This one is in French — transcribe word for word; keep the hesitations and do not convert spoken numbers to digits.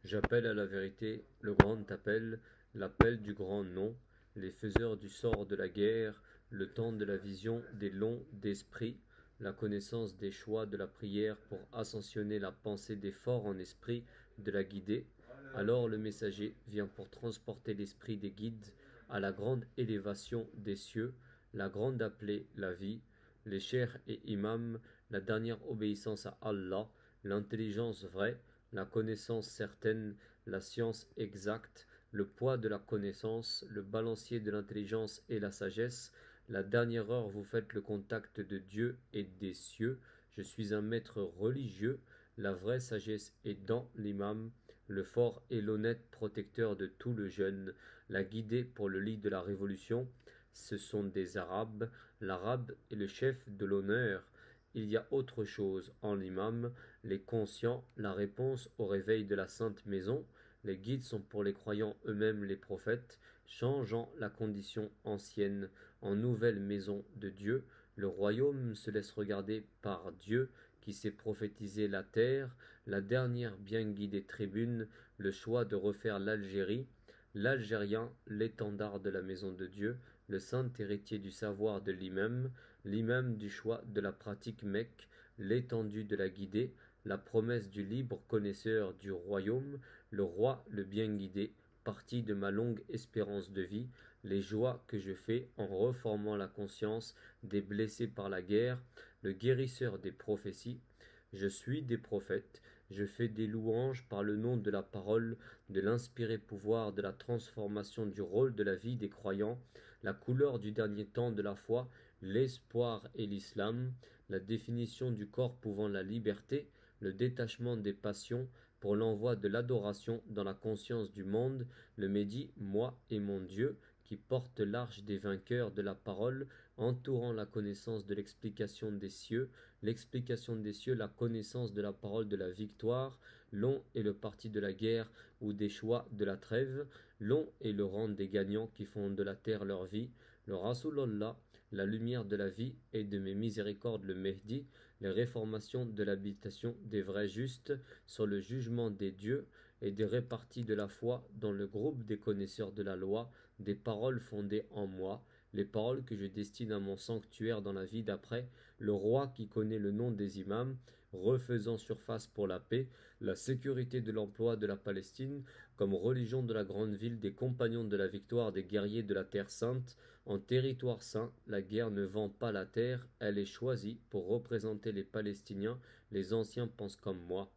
J'appelle à la vérité, le grand appel, l'appel du grand nom, les faiseurs du sort de la guerre, le temps de la vision des longs d'esprit, la connaissance des choix de la prière pour ascensionner la pensée des forts en esprit, de la guider. Alors le messager vient pour transporter l'esprit des guides à la grande élévation des cieux, la grande appelée la vie, les chers et imams, la dernière obéissance à Allah, l'intelligence vraie, la connaissance certaine, la science exacte, le poids de la connaissance, le balancier de l'intelligence et la sagesse. La dernière heure, vous faites le contact de Dieu et des cieux. Je suis un maître religieux. La vraie sagesse est dans l'imam, le fort et l'honnête protecteur de tout le jeune, la guidée pour le lit de la révolution. Ce sont des Arabes. L'Arabe est le chef de l'honneur. Il y a autre chose en l'imam, les conscients, la réponse au réveil de la sainte maison. Les guides sont pour les croyants eux-mêmes les prophètes, changeant la condition ancienne en nouvelle maison de Dieu. Le royaume se laisse regarder par Dieu qui sait prophétiser la terre, la dernière bien guidée tribune, le choix de refaire l'Algérie, l'Algérien, l'étendard de la maison de Dieu, le saint héritier du savoir de l'imam, l'imam du choix de la pratique mecque, l'étendue de la guidée, la promesse du libre connaisseur du royaume, le roi le bien guidé, partie de ma longue espérance de vie, les joies que je fais en reformant la conscience des blessés par la guerre, le guérisseur des prophéties. Je suis des prophètes, je fais des louanges par le nom de la parole, de l'inspiré pouvoir de la transformation du rôle de la vie des croyants, la couleur du dernier temps de la foi, l'espoir et l'islam, la définition du corps pouvant la liberté, le détachement des passions pour l'envoi de l'adoration dans la conscience du monde, le Médi, moi et mon Dieu, qui porte l'arche des vainqueurs de la parole, entourant la connaissance de l'explication des cieux, l'explication des cieux, la connaissance de la parole de la victoire, long est le parti de la guerre ou des choix de la trêve, long est le rang des gagnants qui font de la terre leur vie, le Rasulallah, la lumière de la vie et de mes miséricordes le Mehdi, les réformations de l'habitation des vrais justes sur le jugement des dieux et des réparties de la foi dans le groupe des connaisseurs de la loi, des paroles fondées en moi, les paroles que je destine à mon sanctuaire dans la vie d'après, le roi qui connaît le nom des imams, refaisant surface pour la paix, la sécurité de l'emploi de la Palestine, comme religion de la grande ville des compagnons de la victoire des guerriers de la terre sainte, en territoire saint, la guerre ne vend pas la terre, elle est choisie pour représenter les Palestiniens, les anciens pensent comme moi.